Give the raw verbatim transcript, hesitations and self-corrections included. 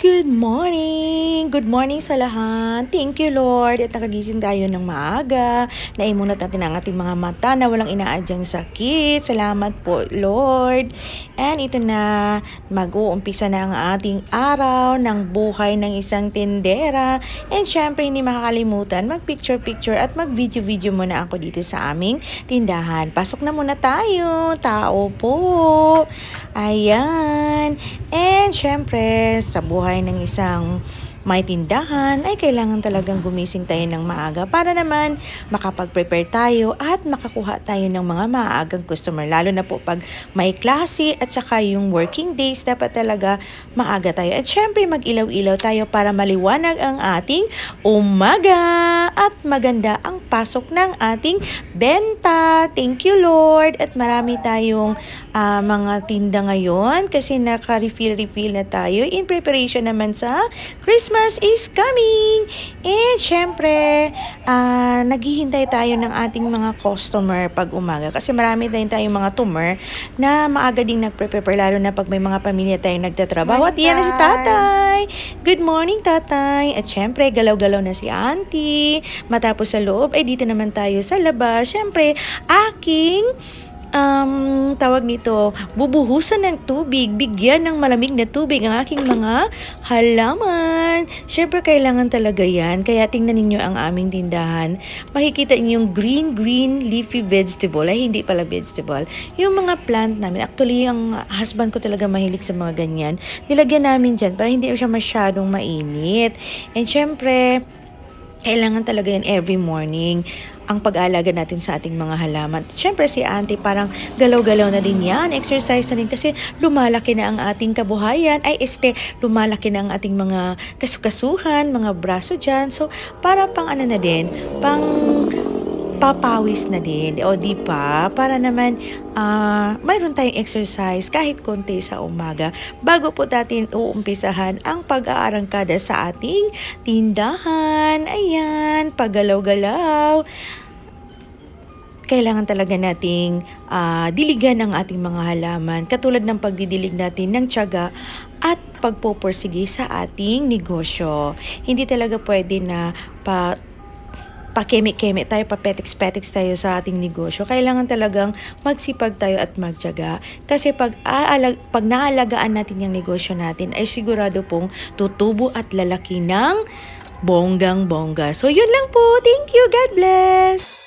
Good morning! Good morning sa lahat. Thank you, Lord. At nakagising tayo ng maaga. Naimunat natin ang ating mga mata na walang inaadyang sakit. Salamat po, Lord. And ito na, mag-uumpisa na ang ating araw ng buhay ng isang tindera. And syempre, hindi makakalimutan, mag-picture-picture at mag-video-video muna ako dito sa aming tindahan. Pasok na muna tayo. Tao po. Ayan. And syempre, sa buhay ng isang may tindahan ay kailangan talagang gumising tayo ng maaga para naman makapag-prepare tayo at makakuha tayo ng mga maagang customer. Lalo na po pag may klase at saka yung working days, dapat talaga maaga tayo. At syempre mag-ilaw-ilaw tayo para maliwanag ang ating umaga at maganda ang pasok ng ating benta. Thank you, Lord. At marami tayong uh, mga tinda ngayon kasi naka-refill-refill na tayo in preparation naman sa Christmas is coming. And syempre, uh, naghihintay tayo ng ating mga customer pag umaga. Kasi marami tayong tayong mga tumor na maaga ding nagpre-prepare, lalo na pag may mga pamilya tayong nagtatrabaho. At yan na si tatay. Good morning, tatay. At syempre, galaw-galaw na si auntie. Matapos sa loob, ay dito naman tayo sa labas. Syempre, aking Um, tawag nito, bubuhusan ng tubig, bigyan ng malamig na tubig ang aking mga halaman. Syempre, kailangan talaga yan. Kaya tingnan ninyo ang aming tindahan. Makikita niyo yung green, green leafy vegetable. Ay, hindi pala vegetable. Yung mga plant namin. Actually, ang husband ko talaga mahilig sa mga ganyan. Nilagyan namin dyan para hindi siya masyadong mainit. And syempre, kailangan talaga yan every morning ang pag-aalaga natin sa ating mga halaman. Siyempre si auntie parang galaw-galaw na din yan. Exercise na din kasi lumalaki na ang ating kabuhayan. Ay este, lumalaki na ang ating mga kasukasuhan, mga braso dyan. So para pang ano na din, pang papawis na din. O di pa? Para naman uh, mayroon tayong exercise kahit konti sa umaga. Bago po natin uumpisahan ang pag-aarangkada sa ating tindahan. Ayan, paggalaw-galaw. Kailangan talaga nating uh, diligan ang ating mga halaman. Katulad ng pagdidilig natin ng tiyaga at pagpupursige sa ating negosyo. Hindi talaga pwede na pa pakeme-keme tayo, papetiks-petiks tayo sa ating negosyo. Kailangan talagang magsipag tayo at magtiyaga. Kasi pag, aalag, pag naalagaan natin yung negosyo natin, ay sigurado pong tutubo at lalaki ng bonggang-bongga. So, yun lang po. Thank you. God bless.